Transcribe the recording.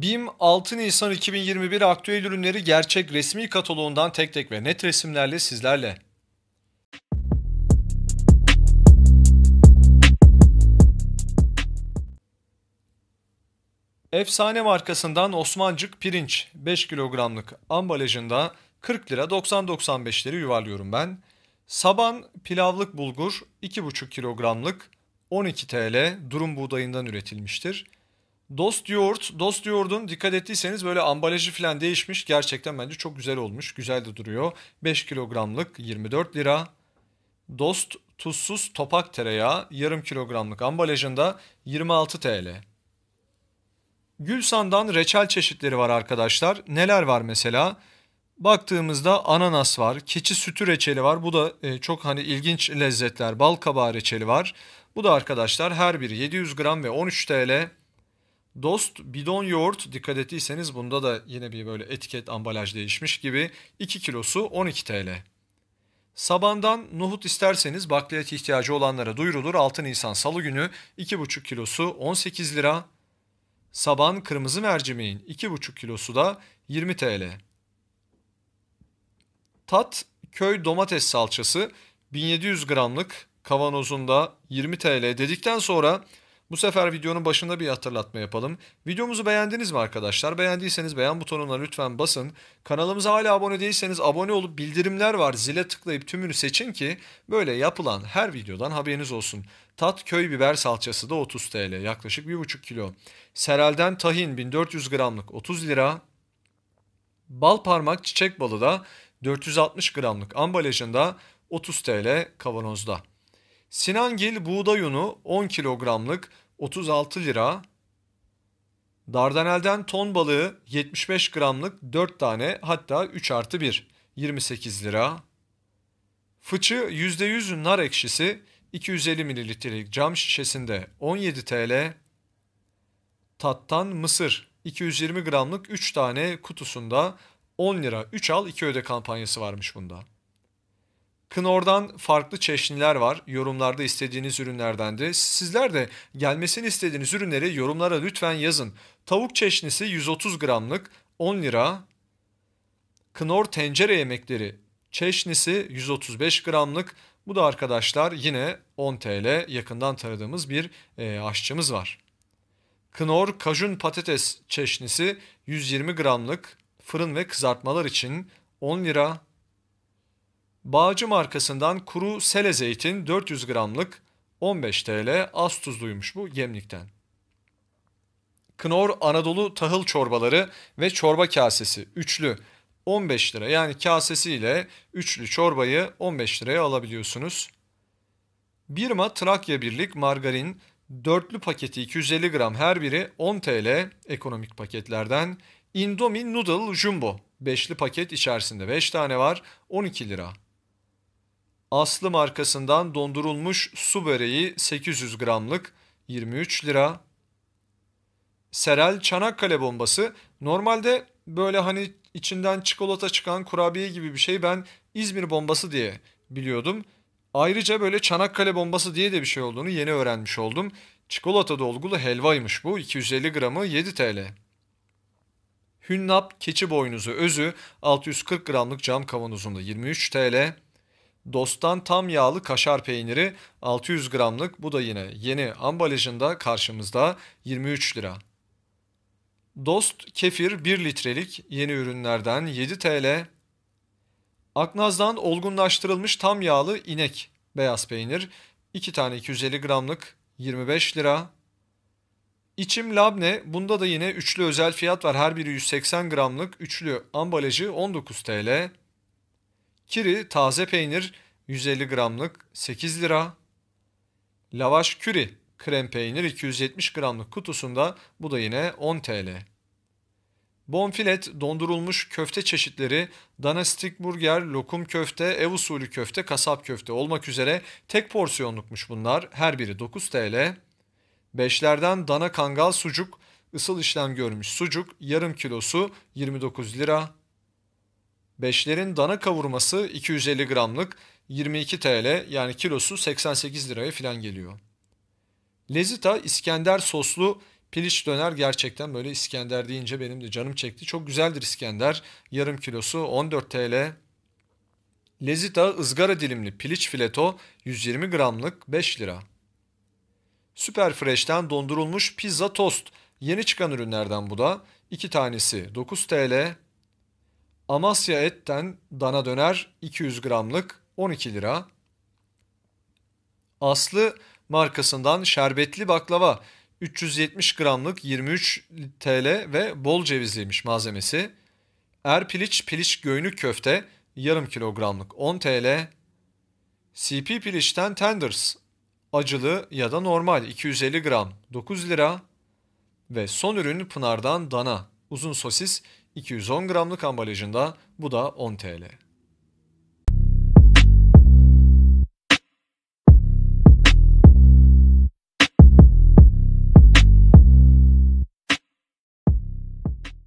BİM 6 Nisan 2021 aktüel ürünleri gerçek resmi kataloğundan tek tek ve net resimlerle sizlerle. Efsane markasından Osmancık pirinç 5 kilogramlık ambalajında 40 lira 90-95'leri yuvarlıyorum ben. Saban pilavlık bulgur 2,5 kilogramlık 12 TL durum buğdayından üretilmiştir. Dost yoğurdun dikkat ettiyseniz böyle ambalajı falan değişmiş. Gerçekten bence çok güzel olmuş. Güzel de duruyor. 5 kilogramlık 24 lira. Dost tuzsuz topak tereyağı yarım kilogramlık ambalajında 26 TL. Gülsan'dan reçel çeşitleri var arkadaşlar. Neler var mesela? Baktığımızda ananas var, keçi sütü reçeli var. Bu da çok ilginç lezzetler. Bal kabağı reçeli var. Bu da arkadaşlar her biri 700 gram ve 13 TL. Dost bidon yoğurt dikkat ettiyseniz bunda da yine bir böyle etiket ambalaj değişmiş gibi 2 kilosu 12 TL. Sabandan nohut isterseniz bakliyat ihtiyacı olanlara duyurulur. 6 Nisan Salı günü 2,5 kilosu 18 lira. Saban kırmızı mercimeğin 2,5 kilosu da 20 TL. Tat köy domates salçası 1700 gramlık kavanozunda 20 TL dedikten sonra bu sefer videonun başında bir hatırlatma yapalım. Videomuzu beğendiniz mi arkadaşlar? Beğendiyseniz beğen butonuna lütfen basın. Kanalımıza hala abone değilseniz abone olup bildirimler var. Zile tıklayıp tümünü seçin ki böyle yapılan her videodan haberiniz olsun. Tat köy biber salçası da 30 TL yaklaşık 1,5 kilo. Serel'den tahin 1400 gramlık 30 lira. Bal parmak çiçek balı da 460 gramlık ambalajında 30 TL kavanozda. Sinangil buğday unu 10 kilogramlık 36 lira. Dardanel'den ton balığı 75 gramlık 4 tane hatta 3+1 28 lira. Fıçı %100 nar ekşisi 250 mililitrelik cam şişesinde 17 TL. Tattan mısır 220 gramlık 3 tane kutusunda 10 lira 3 al 2 öde kampanyası varmış bunda. Knorr'dan farklı çeşniler var. Yorumlarda istediğiniz ürünlerden de. Sizler de gelmesini istediğiniz ürünleri yorumlara lütfen yazın. Tavuk çeşnisi 130 gramlık 10 lira. Knorr tencere yemekleri çeşnisi 135 gramlık. Bu da arkadaşlar yine 10 TL yakından tanıdığımız bir aşçımız var. Knorr kajun patates çeşnisi 120 gramlık fırın ve kızartmalar için 10 lira. Bağcı markasından kuru sele zeytin 400 gramlık 15 TL az tuzluymuş bu Gemlik'ten. Knorr Anadolu tahıl çorbaları ve çorba kasesi üçlü 15 lira yani kasesiyle üçlü çorbayı 15 liraya alabiliyorsunuz. Birma Trakya Birlik margarin dörtlü paketi 250 gram her biri 10 TL ekonomik paketlerden. Indomie Noodle Jumbo 5'li paket içerisinde 5 tane var 12 lira. Aslı markasından dondurulmuş su böreği 800 gramlık 23 lira. Serel Çanakkale bombası normalde böyle içinden çikolata çıkan kurabiye gibi bir şey ben İzmir bombası diye biliyordum. Ayrıca böyle Çanakkale bombası diye de bir şey olduğunu yeni öğrenmiş oldum. Çikolata dolgulu helvaymış bu 250 gramı 7 TL. Hünnap keçi boynuzu özü 640 gramlık cam kavanozunda 23 TL. Dost'tan tam yağlı kaşar peyniri 600 gramlık bu da yine yeni ambalajında karşımızda 23 lira. Dost kefir 1 litrelik yeni ürünlerden 7 TL. Aknaz'dan olgunlaştırılmış tam yağlı inek beyaz peynir 2 tane 250 gramlık 25 lira. İçim labne bunda da yine üçlü özel fiyat var her biri 180 gramlık üçlü ambalajı 19 TL. Kiri taze peynir 150 gramlık 8 lira. Lavaş küri krem peynir 270 gramlık kutusunda bu da yine 10 TL. Bonfilet dondurulmuş köfte çeşitleri dana stick burger, lokum köfte, ev usulü köfte, kasap köfte olmak üzere tek porsiyonlukmuş bunlar. Her biri 9 TL. Beşlerden dana kangal sucuk, ısıl işlem görmüş sucuk yarım kilosu 29 lira. Beşlerin dana kavurması 250 gramlık 22 TL yani kilosu 88 liraya falan geliyor. Lezita İskender soslu Piliç döner gerçekten böyle İskender deyince benim de canım çekti. Çok güzeldir İskender. Yarım kilosu 14 TL. Lezita ızgara dilimli piliç fileto 120 gramlık 5 lira. Süper Fresh'ten dondurulmuş pizza tost. Yeni çıkan ürünlerden bu da. 2 tanesi 9 TL. Amasya Et'ten dana döner 200 gramlık 12 lira. Aslı markasından şerbetli baklava 370 gramlık 23 TL ve bol cevizliymiş malzemesi. Erpiliç piliç göynük köfte yarım kilogramlık 10 TL. CP Piliç'ten tenders acılı ya da normal 250 gram 9 lira. Ve son ürün Pınar'dan dana uzun sosis 210 gramlık ambalajında, bu da 10 TL.